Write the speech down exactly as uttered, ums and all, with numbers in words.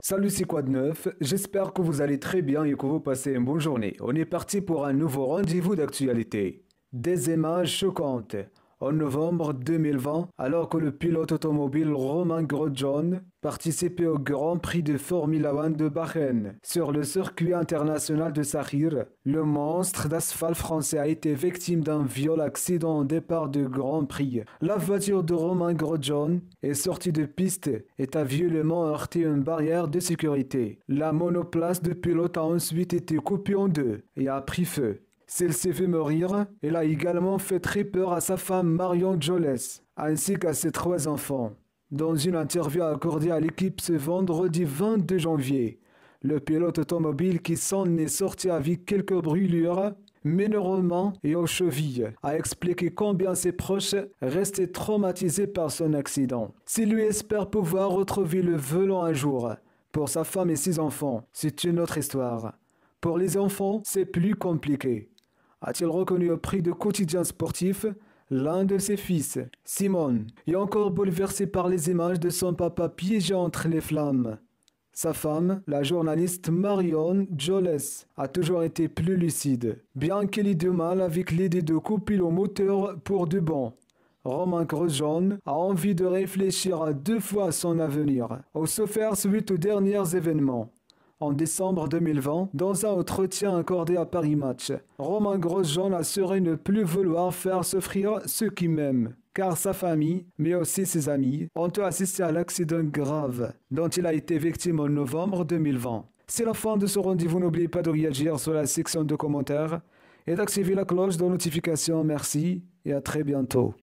Salut, c'est quoi de neuf? J'espère que vous allez très bien et que vous passez une bonne journée. On est parti pour un nouveau rendez-vous d'actualité. Des images choquantes. En novembre deux mille vingt, alors que le pilote automobile Romain Grosjean participait au Grand Prix de Formule un de Bahreïn sur le circuit international de Sakhir, le monstre d'asphalte français a été victime d'un violent accident au départ du Grand Prix. La voiture de Romain Grosjean est sortie de piste et a violemment heurté une barrière de sécurité. La monoplace de pilote a ensuite été coupée en deux et a pris feu. S'il s'est fait mourir, il a également fait très peur à sa femme Marion Joles, ainsi qu'à ses trois enfants. Dans une interview accordée à l'équipe ce vendredi vingt-deux janvier, le pilote automobile qui s'en est sorti avec quelques brûlures, mineurement et aux chevilles, a expliqué combien ses proches restaient traumatisés par son accident. S'il lui espère pouvoir retrouver le volant un jour, pour sa femme et ses enfants, c'est une autre histoire. Pour les enfants, c'est plus compliqué. A-t-il reconnu au prix de quotidien sportif l'un de ses fils, Simone, est encore bouleversé par les images de son papa piégé entre les flammes. Sa femme, la journaliste Marion Joles, a toujours été plus lucide, bien qu'elle ait du mal avec l'idée de couper le moteur pour de bon. Romain Grosjean a envie de réfléchir à deux fois son avenir, au souffert suite aux derniers événements. En décembre deux mille vingt, dans un entretien accordé à Paris Match, Romain Grosjean assurait ne plus vouloir faire souffrir ceux qui m'aiment, car sa famille, mais aussi ses amis, ont assisté à l'accident grave dont il a été victime en novembre deux mille vingt. C'est la fin de ce rendez-vous, n'oubliez pas de réagir sur la section de commentaires et d'activer la cloche de notification. Merci et à très bientôt.